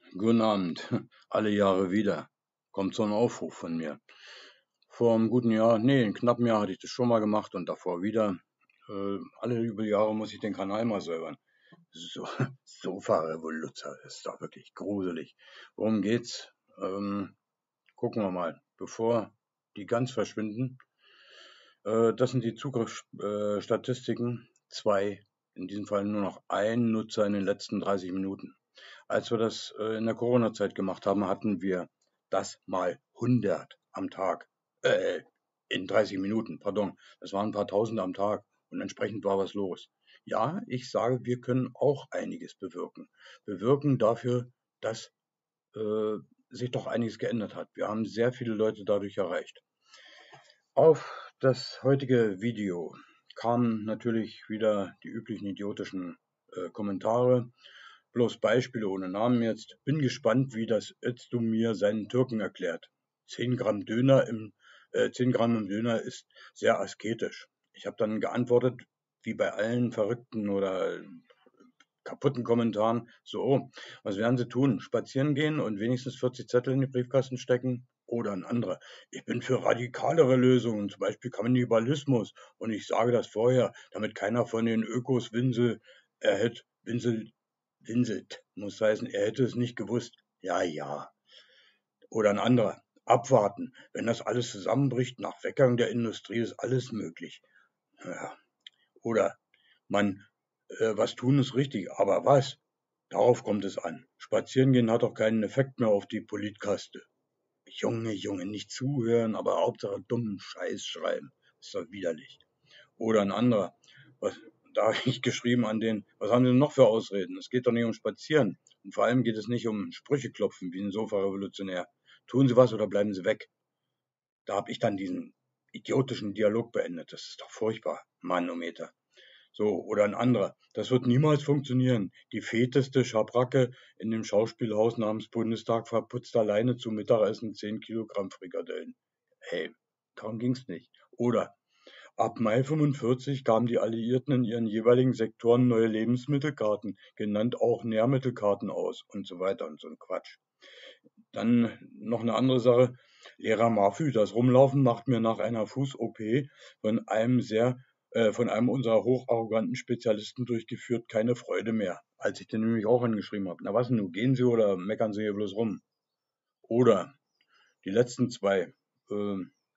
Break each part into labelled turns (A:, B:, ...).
A: Guten Abend. Alle Jahre wieder kommt so ein Aufruf von mir. Vor einem guten Jahr, nee, in knappen Jahr hatte ich das schon mal gemacht und davor wieder. Alle über Jahre muss ich den Kanal mal säubern. So, Sofa-Revoluzer, ist doch wirklich gruselig. Worum geht's? Gucken wir mal. Bevor die ganz verschwinden, das sind die Zugriffsstatistiken. Zwei, in diesem Fall nur noch ein Nutzer in den letzten 30 Minuten. Als wir das in der Corona-Zeit gemacht haben, hatten wir das mal 100 am Tag. Äh, in 30 Minuten, pardon. Das waren ein paar Tausend am Tag und entsprechend war was los. Ja, ich sage, wir können auch einiges bewirken. Bewirken dafür, dass äh, sich doch einiges geändert hat. Wir haben sehr viele Leute dadurch erreicht. Auf das heutige Video kamen natürlich wieder die üblichen idiotischen Kommentare. Bloß Beispiele ohne Namen jetzt. Bin gespannt, wie das Özdemir seinen Türken erklärt. 10 Gramm 10 Gramm im Döner ist sehr asketisch. Ich habe dann geantwortet, wie bei allen verrückten oder kaputten Kommentaren, so, oh, was werden Sie tun? Spazieren gehen und wenigstens 40 Zettel in die Briefkasten stecken? Oder ein anderer, ich bin für radikalere Lösungen, zum Beispiel Kannibalismus. Und ich sage das vorher, damit keiner von den Ökos winselt, muss heißen, er hätte es nicht gewusst. Ja, ja. Oder ein anderer, abwarten. Wenn das alles zusammenbricht, nach Weggang der Industrie ist alles möglich. Ja. Oder man, was tun ist richtig, aber was? Darauf kommt es an. Spazierengehen hat doch keinen Effekt mehr auf die Politkaste. Junge, Junge, nicht zuhören, aber Hauptsache dummen Scheiß schreiben. Ist doch widerlich. Oder ein anderer. Was, da habe ich geschrieben an den, was haben Sie denn noch für Ausreden? Es geht doch nicht um Spazieren. Und vor allem geht es nicht um Sprüche klopfen wie ein Sofa-Revolutionär. Tun Sie was oder bleiben Sie weg. Da habe ich dann diesen idiotischen Dialog beendet. Das ist doch furchtbar. Manometer. So, oder ein anderer. Das wird niemals funktionieren. Die feteste Schabracke in dem Schauspielhaus namens Bundestag verputzt alleine zum Mittagessen 10 Kilogramm Frikadellen. Hey, darum ging's nicht. Oder ab Mai 45 gaben die Alliierten in ihren jeweiligen Sektoren neue Lebensmittelkarten, genannt auch Nährmittelkarten aus und so weiter und so ein Quatsch. Dann noch eine andere Sache. Lehrer Marfü, das Rumlaufen macht mir nach einer Fuß-OP von einem unserer hocharroganten Spezialisten durchgeführt keine Freude mehr. Als ich den nämlich auch angeschrieben habe. Na was denn, nun gehen Sie oder meckern Sie hier bloß rum? Oder die letzten zwei, äh,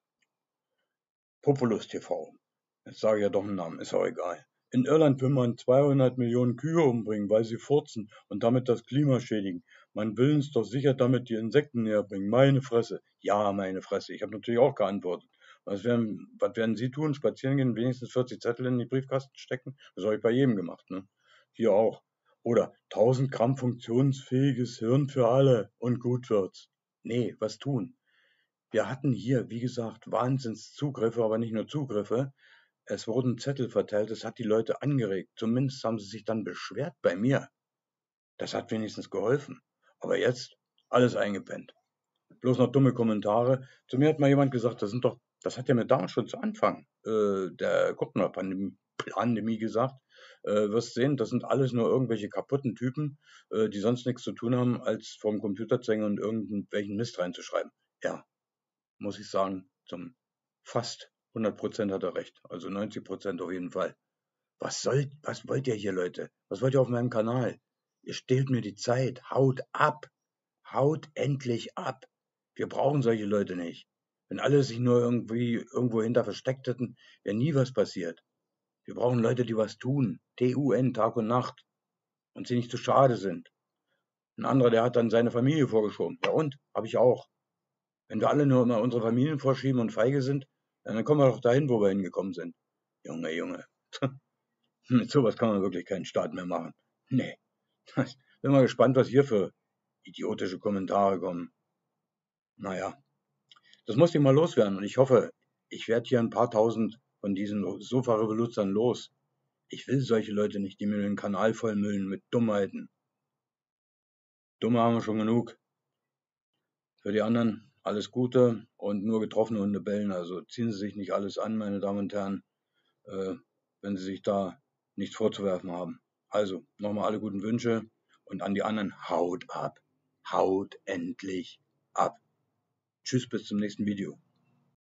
A: Populus TV. Jetzt sage ich ja doch einen Namen, ist auch egal. In Irland will man 200 Millionen Kühe umbringen, weil sie furzen und damit das Klima schädigen. Man will uns doch sicher damit die Insekten näher bringen. Meine Fresse. Ja, meine Fresse. Ich habe natürlich auch geantwortet. Was werden Sie tun? Spazieren gehen, wenigstens 40 Zettel in die Briefkasten stecken? Das habe ich bei jedem gemacht, ne? Hier auch. Oder 1000 Gramm funktionsfähiges Hirn für alle und gut wird's. Nee, was tun? Wir hatten hier, wie gesagt, Wahnsinnszugriffe, aber nicht nur Zugriffe. Es wurden Zettel verteilt, es hat die Leute angeregt. Zumindest haben sie sich dann beschwert bei mir. Das hat wenigstens geholfen. Aber jetzt alles eingepennt. Bloß noch dumme Kommentare. Zu mir hat mal jemand gesagt, das hat ja mir damals schon zu Anfang der Corona-Pandemie gesagt. Wirst sehen, das sind alles nur irgendwelche kaputten Typen, die sonst nichts zu tun haben, als vorm Computer zu hängen und irgendwelchen Mist reinzuschreiben. Ja, muss ich sagen, zum fast 100% hat er recht. Also 90% auf jeden Fall. Was wollt ihr hier, Leute? Was wollt ihr auf meinem Kanal? Ihr stehlt mir die Zeit. Haut ab. Haut endlich ab. Wir brauchen solche Leute nicht. Wenn alle sich nur irgendwie irgendwo hinter versteckt hätten, wäre nie was passiert. Wir brauchen Leute, die was tun. TUN, Tag und Nacht. Und sie nicht zu schade sind. Ein anderer, der hat dann seine Familie vorgeschoben. Ja und? Habe ich auch. Wenn wir alle nur immer unsere Familien vorschieben und feige sind, dann kommen wir doch dahin, wo wir hingekommen sind. Junge, Junge. Mit sowas kann man wirklich keinen Staat mehr machen. Nee. Bin mal gespannt, was hier für idiotische Kommentare kommen. Naja, das muss ich mal loswerden und ich hoffe, ich werde hier ein paar tausend von diesen Sofa-Revoluzern los. Ich will solche Leute nicht, die mir den Kanal vollmüllen mit Dummheiten. Dumme haben wir schon genug. Für die anderen alles Gute und nur getroffene Hunde bellen. Also ziehen Sie sich nicht alles an, meine Damen und Herren, äh, wenn Sie sich da nichts vorzuwerfen haben. Also nochmal alle guten Wünsche und an die anderen, haut ab. haut endlich ab. Tschüss, bis zum nächsten Video.